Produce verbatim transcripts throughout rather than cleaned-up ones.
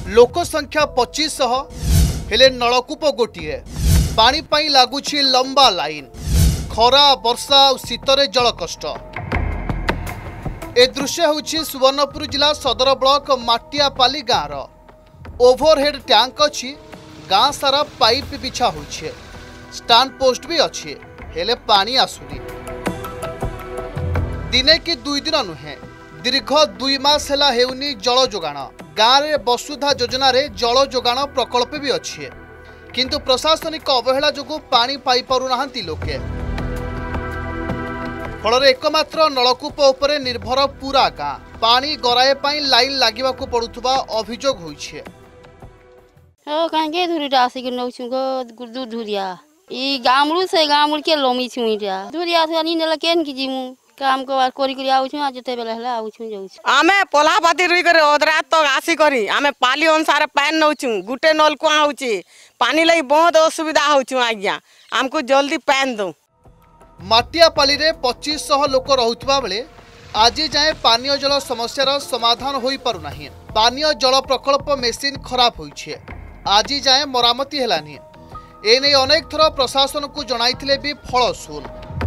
लोक संख्या पच्चीस हेले नलकूप गोटे पानी पाई लगुछि लंबा लाइन खरा वर्षा और शीतरे जल कष्ट। ए दृश्य होछि सुवर्णपुर जिला सदर ब्लॉक माटियापाली गाँवर ओभरहेड टैंक अच्छी गाँ सारा पाइप बिछा होइछे स्टैंड पोस्ट भी अच्छे हेले पानी आसुनी। दिने कि दुई दिन नुहे दीर्घ दुई मास हेला हेउनी जल जोगाण। गाँव में वसुधा योजना रे जल जोगाण प्रकल्प भी अच्छे किंतु प्रशासनिक अवहेला जोगु पानी पाई पारु नाहंती लोके। फल एकमात्र नलकूप उपरे निर्भर पूरा गाँ पानी गराए पाई लाइन लागिबा को पड़ुथबा अभियोग होइछे। ओ कांगे धुरीटा आसिक नौछु गो गुदु धुरिया ई गामळु से गामळु के लोमी छुईटा धुरिया थनी नेला केन की जिमु काम को करी करी आउछु आ जते बेला हला आउछु जाउछु। आमे पोलापाती रुई करे ओदरा तो आसी करी आमे पाली अनुसार पानी नौछु गुटे नलकुआ होउची पानी लई बहुत असुविधा होउछु आज्ञा हमको जल्दी पानी दो। माटियापाली रे पच्चीस सौ लोक रहुतबा बेले आज जाए पानीय जल समस्यार समाधान होई पारु नाही। पानीय जल प्रकल्प मेसिन खराब होइछे आज जाए मरामती हेलानी। एने अनेक थर प्रशासन को जणाइथिले भी फल शून।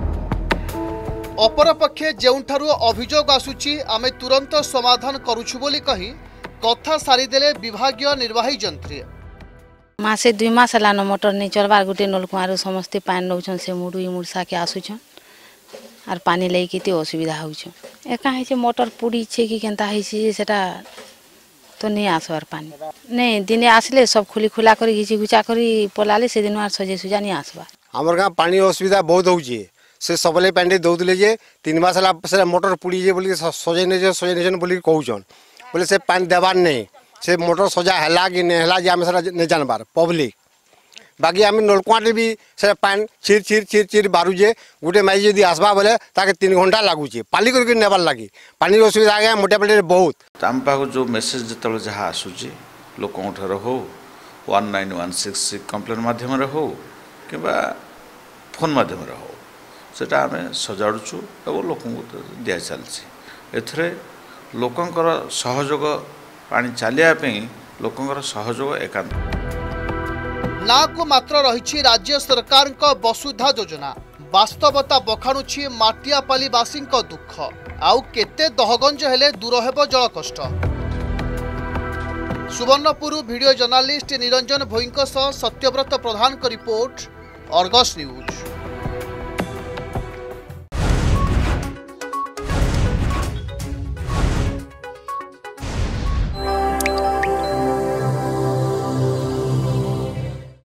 अपरपक्षे जेउठारु अभियोग आसुची आमे तुरंत समाधान करूछु बोली कही कथा सारीदेले विभागीय निर्वाही जंत्री। मासे दुई मास हलान मोटर नहीं चलबार गुटे नलकुआरू समस्ते पानी नौछन से मुडू मुड़सा के आसुछन आर पानी लई केते असुविधा होछ। एका है मोटर पुड़ी छे कि केनता है सेटा तो नहीं आसबार पानी नहीं दिने आसले सब खुली खुला करी घिची घुचा करी पलाले से दिन आर सजे सुजा नहीं आसबा। हमर गाँ पानी असुविधा बहुत होउछे से सबले पानी दउतले जे तीन मास हला से मोटर पुड़ी जे बोली सजे ने जे सजे ने बोली कहउछन बोले से पानी देबार नहीं से मोटर सजा हला कि नहीं हला जे आमे सारा नहीं जानबार पब्लिक बाकी आम नलकुआटे भी से पानी चिर चिर चिर चिर बारुजे गोटे माई जदि आसबा बोले ताके तीन घंटा लगुचे पाली करके नेबार लगी पानी असुविधा आगे मोटापाटी बहुत। आम पाक जो मेसेज जो जहाँ आसूँ लोक हो one nine one six complain मध्यम हो कि फोन मध्यम हो सेटा आम सजाड़ुचु और लोक दि चलती एथरे लोकंकर सहयोग पानी चलियापी लोकंकर सहयोग एकांत ना को मात्र रही राज्य सरकार का वसुधा योजना वास्तवता बखाणुछि माटियापाली वासी दुख आउ केते दहगंज हेले दूर हेब जल कष्ट। सुवर्णपुर वीडियो जर्नालिस्ट निरंजन भोईंक सह सत्यव्रत प्रधान का रिपोर्ट अर्गस न्यूज।